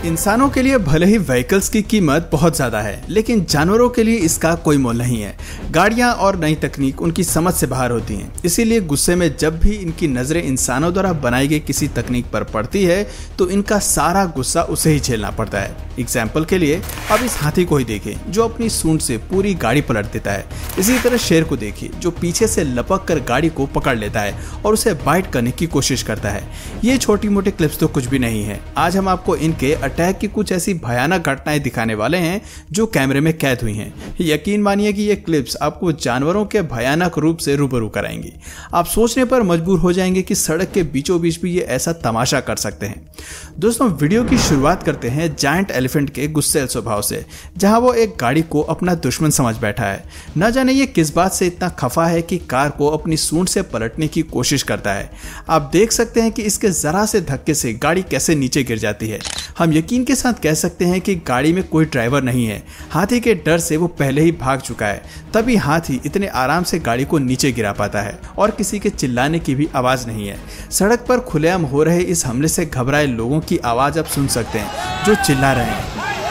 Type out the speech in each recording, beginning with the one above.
इंसानों के लिए भले ही व्हीकल्स की कीमत बहुत ज्यादा है, लेकिन जानवरों के लिए इसका कोई मोल नहीं है। गाड़ियां और नई तकनीक उनकी समझ से बाहर होती हैं, इसीलिए गुस्से में जब भी इनकी नजरें इंसानों द्वारा बनाई गई किसी तकनीक पर पड़ती है तो इनका सारा गुस्सा उसे ही झेलना पड़ता है। एग्जाम्पल के लिए अब इस हाथी को ही देखें जो अपनी सूंड से पूरी गाड़ी पलट देता है। इसी तरह शेर को देखिए जो पीछे से लपक कर गाड़ी को पकड़ लेता है और उसे बाइट करने की कोशिश करता है। ये छोटी मोटी क्लिप्स तो कुछ भी नहीं है। आज हम आपको इनके अटैक की कुछ ऐसी भयानक घटनाएं दिखाने वाले हैं जो कैमरे में कैद हुई हैं। यकीन मानिए कि ये क्लिप्स आपको जानवरों के भयानक रूप से रूबरू कराएंगी। आप सोचने पर मजबूर हो जाएंगे कि सड़क के बीचों बीच भी ये ऐसा तमाशा कर सकते हैं। दोस्तों, वीडियो की शुरुआत करते हैं जायंट एलिफेंट के गुस्सैल स्वभाव से, जहां वो एक गाड़ी को अपना दुश्मन समझ बैठा है। न जाने ये किस बात से इतना खफा है कि कार को अपनी सूंड से पलटने की कोशिश करता है। आप देख सकते हैं कि इसके जरा से धक्के से गाड़ी कैसे नीचे गिर जाती है। हम यकीन के साथ कह सकते हैं कि गाड़ी में कोई ड्राइवर नहीं है। हाथी के डर से वो पहले ही भाग चुका है, तभी हाथी इतने आराम से गाड़ी को नीचे गिरा पाता है और किसी के चिल्लाने की भी आवाज नहीं है। सड़क पर खुलेआम हो रहे इस हमले से घबराए लोगों की आवाज आप सुन सकते हैं जो चिल्ला रहे हैं।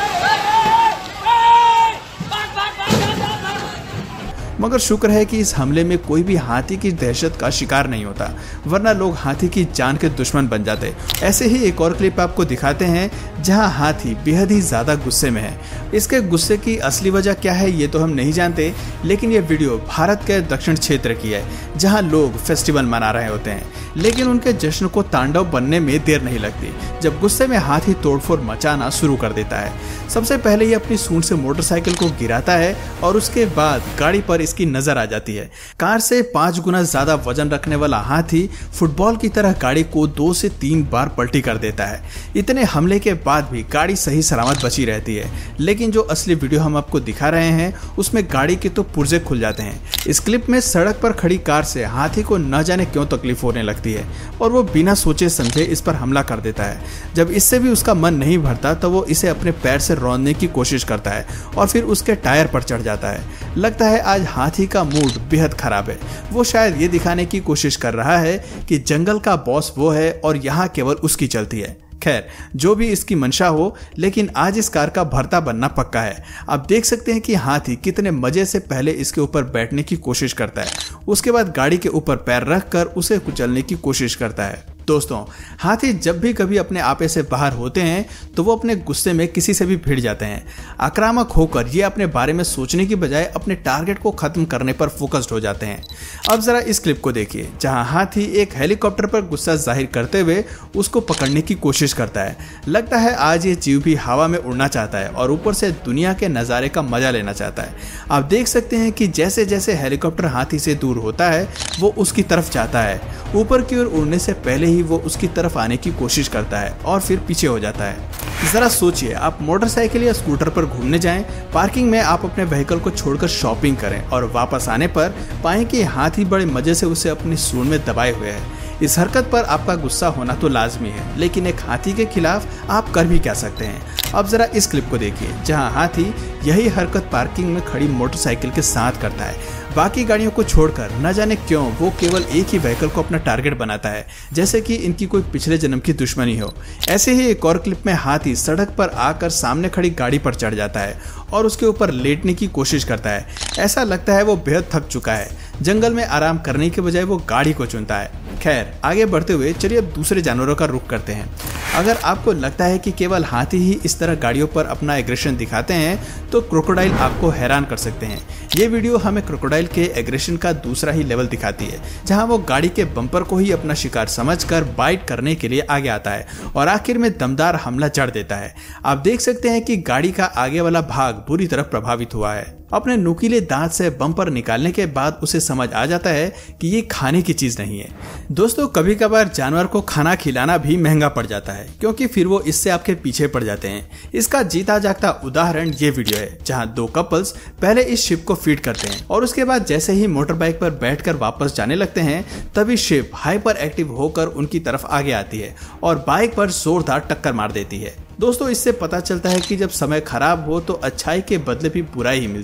मगर शुक्र है कि इस हमले में कोई भी हाथी की दहशत का शिकार नहीं होता, वरना लोग हाथी की जान के दुश्मन बन जाते। ऐसे ही एक और क्लिप आपको दिखाते हैं जहां हाथी बेहद ही ज्यादा गुस्से में है। इसके गुस्से की असली वजह क्या है ये तो हम नहीं जानते, लेकिन ये वीडियो भारत के दक्षिण क्षेत्र की है जहां लोग फेस्टिवल मना रहे होते हैं, लेकिन उनके जश्न को तांडव बनने में देर नहीं लगती जब गुस्से में हाथी तोड़फोड़ मचाना शुरू कर देता है। सबसे पहले ये अपनी सूंड से मोटरसाइकिल को गिराता है और उसके बाद गाड़ी पर इसकी नजर आ जाती है। कार से 5 गुना ज्यादा वजन रखने वाला हाथी फुटबॉल की तरह गाड़ी को 2 से 3 बार पलटी कर देता है। इतने हमले के बाद भी गाड़ी सही सलामत बची रहती है, लेकिन जो असली वीडियो हम आपको दिखा रहे हैं उसमें गाड़ी के तो पुर्जे खुल जाते हैं। इस क्लिप में सड़क पर खड़ी कार से हाथी को न जाने क्यों तकलीफ होने लगती है और वो बिना सोचे समझे इस पर हमला कर देता है। जब इससे भी उसका मन नहीं भरता तो वो इसे अपने पैर से रौंदने की कोशिश करता है और फिर उसके टायर पर चढ़ जाता है। लगता है आज हाथी का मूड बेहद खराब है। वो शायद ये दिखाने की कोशिश कर रहा है कि जंगल का बॉस वो है और यहाँ केवल उसकी चलती है। खैर, जो भी इसकी मंशा हो, लेकिन आज इस कार का भरता बनना पक्का है। आप देख सकते हैं कि हाथी कितने मजे से पहले इसके ऊपर बैठने की कोशिश करता है, उसके बाद गाड़ी के ऊपर पैर रखकर उसे कुचलने की कोशिश करता है। दोस्तों, हाथी जब भी कभी अपने आपे से बाहर होते हैं तो वो अपने गुस्से में किसी से भी भिड़ जाते हैं। आक्रामक होकर ये अपने बारे में सोचने की बजाय अपने टारगेट को खत्म करने पर फोकस्ड हो जाते हैं। अब जरा इस क्लिप को देखिए जहां हाथी एक हेलीकॉप्टर पर गुस्सा जाहिर करते हुए उसको पकड़ने की कोशिश करता है। लगता है आज ये जीव भी हवा में उड़ना चाहता है और ऊपर से दुनिया के नज़ारे का मजा लेना चाहता है। आप देख सकते हैं कि जैसे जैसे हेलीकॉप्टर हाथी से दूर होता है वो उसकी तरफ जाता है। ऊपर की ओर उड़ने से पहले ही वो उसकी तरफ आने की कोशिश करता है और फिर पीछे हो जाता है। जरा सोचिए, आप मोटरसाइकिल या स्कूटर पर घूमने जाएं, पार्किंग में आप अपने व्हीकल को छोड़कर शॉपिंग करें और वापस आने पर पाएं कि हाथी बड़े मजे से उसे अपनी सूंड में दबाए हुए है। इस हरकत पर आपका गुस्सा होना तो लाजमी है, लेकिन एक हाथी के खिलाफ आप कर भी क्या सकते हैं। अब जरा इस क्लिप को देखिए जहां हाथी यही हरकत पार्किंग में खड़ी मोटरसाइकिल के साथ करता है। बाकी गाड़ियों को छोड़कर न जाने क्यों वो केवल एक ही व्हीकल को अपना टारगेट बनाता है, जैसे कि इनकी कोई पिछले जन्म की दुश्मनी हो। ऐसे ही एक और क्लिप में हाथी सड़क पर आकर सामने खड़ी गाड़ी पर चढ़ जाता है और उसके ऊपर लेटने की कोशिश करता है। ऐसा लगता है वो बेहद थक चुका है। जंगल में आराम करने के बजाय वो गाड़ी को चुनता है। खैर, आगे बढ़ते हुए चलिए अब दूसरे जानवरों का रुख करते हैं। अगर आपको लगता है कि केवल हाथी ही इस तरह गाड़ियों पर अपना एग्रेशन दिखाते हैं तो क्रोकोडाइल आपको हैरान कर सकते हैं। ये वीडियो हमें क्रोकोडाइल के एग्रेशन का दूसरा ही लेवल दिखाती है, जहां वो गाड़ी के बम्पर को ही अपना शिकार समझकर बाइट करने के लिए आगे आता है और आखिर में दमदार हमला जड़ देता है। आप देख सकते हैं कि गाड़ी का आगे वाला भाग बुरी तरह प्रभावित हुआ है। अपने नुकीले दांत से बम्पर निकालने के बाद उसे समझ आ जाता है कि ये खाने की चीज नहीं है। दोस्तों, कभी कभार जानवर को खाना खिलाना भी महंगा पड़ जाता है, क्योंकि फिर वो इससे आपके पीछे पड़ जाते हैं। इसका जीता जागता उदाहरण ये वीडियो है जहां 2 कपल्स पहले इस शिप को फीड करते हैं और उसके बाद जैसे ही मोटर बाइक पर बैठकर वापस जाने लगते हैं तभी शिप हाइपर एक्टिव होकर उनकी तरफ आगे आती है और बाइक पर जोरदार टक्कर मार देती है। दोस्तों, इससे पता चलता है कि जब समय खराब हो तो अच्छाई के बदले भी बुराई ही मिलती है।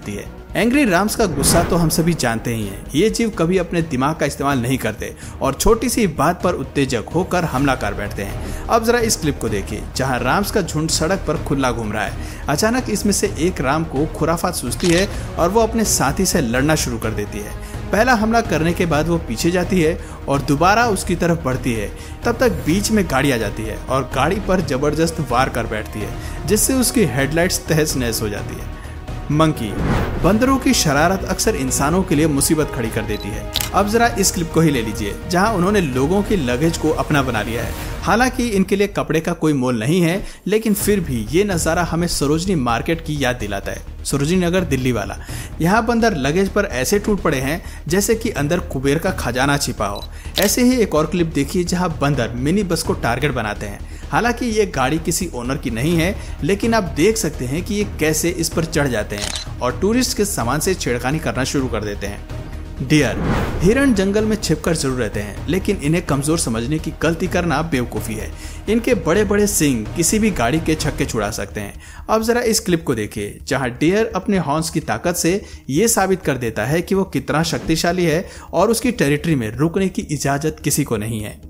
एंग्री राम्स का गुस्सा तो हम सभी जानते ही हैं। ये जीव कभी अपने दिमाग का इस्तेमाल नहीं करते और छोटी सी बात पर उत्तेजक होकर हमला कर बैठते हैं। अब जरा इस क्लिप को देखिए जहां राम्स का झुंड सड़क पर खुला घूम रहा है। अचानक इसमें से एक राम को खुराफात सूझती है और वो अपने साथी से लड़ना शुरू कर देती है। पहला हमला करने के बाद वो पीछे जाती है और दोबारा उसकी तरफ बढ़ती है। तब तक बीच में गाड़ी आ जाती है और गाड़ी पर जबरदस्त वार कर बैठती है, जिससे उसकी हेडलाइट्स तहस नहस हो जाती है। मंकी, बंदरों की शरारत अक्सर इंसानों के लिए मुसीबत खड़ी कर देती है। अब जरा इस क्लिप को ही ले लीजिए जहां उन्होंने लोगों की लगेज को अपना बना लिया है। हालांकि इनके लिए कपड़े का कोई मोल नहीं है, लेकिन फिर भी ये नज़ारा हमें सरोजनी मार्केट की याद दिलाता है। सरोजनी नगर दिल्ली वाला। यहाँ बंदर लगेज पर ऐसे टूट पड़े हैं जैसे कि अंदर कुबेर का खजाना छिपा हो। ऐसे ही एक और क्लिप देखिए जहाँ बंदर मिनी बस को टारगेट बनाते हैं। हालांकि ये गाड़ी किसी ओनर की नहीं है, लेकिन आप देख सकते हैं कि ये कैसे इस पर चढ़ जाते हैं और टूरिस्ट के सामान से छेड़खानी करना शुरू कर देते हैं। डियर, हिरण जंगल में छिपकर जरूर रहते हैं, लेकिन इन्हें कमजोर समझने की गलती करना बेवकूफ़ी है। इनके बड़े बड़े सींग किसी भी गाड़ी के छक्के छुड़ा सकते हैं। अब जरा इस क्लिप को देखिए जहां डियर अपने हॉर्न्स की ताकत से ये साबित कर देता है कि वो कितना शक्तिशाली है और उसकी टेरिटरी में रुकने की इजाजत किसी को नहीं है।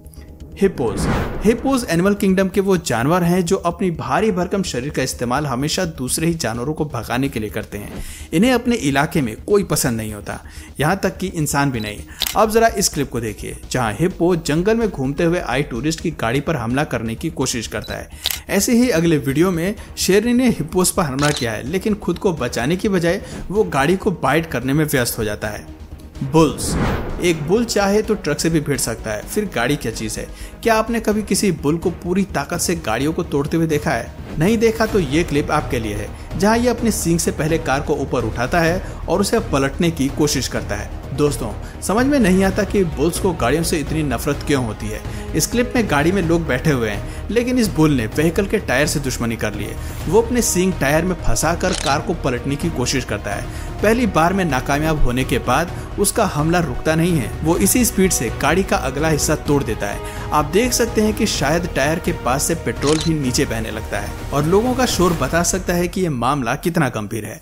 हिप्पोज एनिमल किंगडम के वो जानवर हैं जो अपनी भारी भरकम शरीर का इस्तेमाल हमेशा दूसरे ही जानवरों को भगाने के लिए करते हैं। इन्हें अपने इलाके में कोई पसंद नहीं होता, यहाँ तक कि इंसान भी नहीं। अब जरा इस क्लिप को देखिए जहाँ हिप्पो जंगल में घूमते हुए आई टूरिस्ट की गाड़ी पर हमला करने की कोशिश करता है। ऐसे ही अगले वीडियो में शेरनी ने हिप्पोस पर हमला किया है, लेकिन खुद को बचाने की बजाय वो गाड़ी को बाइट करने में व्यस्त हो जाता है। बुल्स, एक बुल चाहे तो ट्रक से भी भिड़ सकता है, फिर गाड़ी क्या चीज है। क्या आपने कभी किसी बुल को पूरी ताकत से गाड़ियों को तोड़ते हुए देखा है? नहीं देखा तो ये क्लिप आपके लिए है जहां ये अपने सींग से पहले कार को ऊपर उठाता है और उसे पलटने की कोशिश करता है। दोस्तों, समझ में नहीं आता कि बुल्स को गाड़ियों से इतनी नफरत क्यों होती है। इस क्लिप में गाड़ी में लोग बैठे हुए हैं, लेकिन इस बुल ने व्हीकल के टायर से दुश्मनी कर ली है। वो अपने सींग टायर में फंसाकर कार को पलटने की कोशिश करता है। पहली बार में नाकामयाब होने के बाद उसका हमला रुकता नहीं है। वो इसी स्पीड से गाड़ी का अगला हिस्सा तोड़ देता है। आप देख सकते हैं कि शायद टायर के पास से पेट्रोल भी नीचे बहने लगता है और लोगों का शोर बता सकता है कि ये मामला कितना गंभीर है।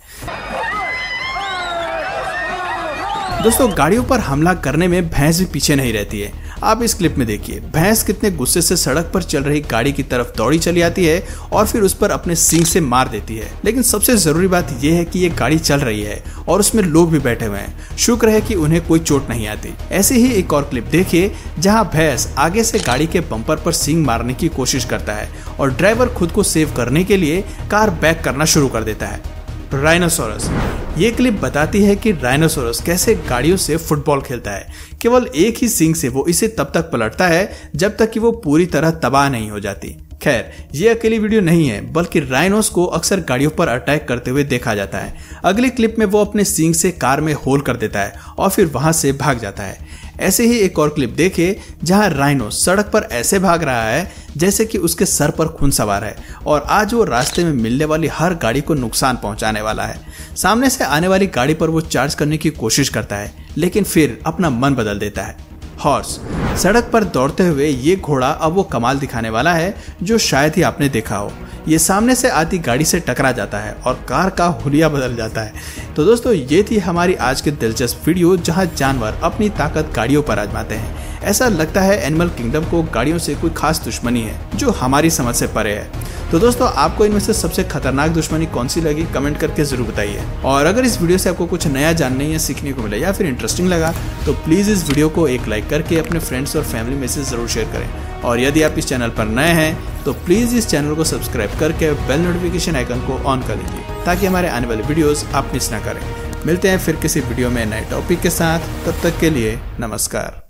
दोस्तों, गाड़ियों पर हमला करने में भैंस भी पीछे नहीं रहती है। आप इस क्लिप में देखिए भैंस कितने गुस्से से सड़क पर चल रही गाड़ी की तरफ दौड़ी चली आती है और फिर उस पर अपने सींग से मार देती है। लेकिन सबसे जरूरी बात यह है कि ये गाड़ी चल रही है और उसमें लोग भी बैठे हुए हैं। शुक्र है कि उन्हें कोई चोट नहीं आती। ऐसे ही एक और क्लिप देखिए जहां भैंस आगे से गाड़ी के बम्पर पर सींग मारने की कोशिश करता है और ड्राइवर खुद को सेव करने के लिए कार बैक करना शुरू कर देता है। राइनोसोरस, ये क्लिप बताती है कि राइनोसोरस कैसे गाड़ियों से फुटबॉल खेलता है। केवल एक ही सींग से वो इसे तब तक पलटता है जब तक कि वो पूरी तरह तबाह नहीं हो जाती। खैर, ये अकेली वीडियो नहीं है, बल्कि राइनोस को अक्सर गाड़ियों पर अटैक करते हुए देखा जाता है। अगली क्लिप में वो अपने सींग से कार में होल कर देता है और फिर वहां से भाग जाता है। ऐसे ही एक और क्लिप देखिए जहां राइनो सड़क पर ऐसे भाग रहा है जैसे कि उसके सर पर खून सवार है और आज वो रास्ते में मिलने वाली हर गाड़ी को नुकसान पहुंचाने वाला है। सामने से आने वाली गाड़ी पर वो चार्ज करने की कोशिश करता है, लेकिन फिर अपना मन बदल देता है। हॉर्स, सड़क पर दौड़ते हुए ये घोड़ा अब वो कमाल दिखाने वाला है जो शायद ही आपने देखा हो। ये सामने से आती गाड़ी से टकरा जाता है और कार का हुलिया बदल जाता है। तो दोस्तों, ये थी हमारी आज की दिलचस्प वीडियो जहां जानवर अपनी ताकत गाड़ियों पर आजमाते हैं। ऐसा लगता है एनिमल किंगडम को गाड़ियों से कोई खास दुश्मनी है जो हमारी समझ से परे है। तो दोस्तों, आपको इनमें से सबसे खतरनाक दुश्मनी कौन सी लगी कमेंट करके जरूर बताइए। और अगर इस वीडियो से आपको कुछ नया जानने या सीखने को मिला या फिर इंटरेस्टिंग लगा तो प्लीज़ इस वीडियो को एक लाइक करके अपने फ्रेंड्स और फैमिली में से जरूर शेयर करें। और यदि आप इस चैनल पर नए हैं तो प्लीज़ इस चैनल को सब्सक्राइब करके बेल नोटिफिकेशन आइकन को ऑन कर लीजिए ताकि हमारे आने वाले वीडियोस आप मिस ना करें। मिलते हैं फिर किसी वीडियो में नए टॉपिक के साथ, तब तक के लिए नमस्कार।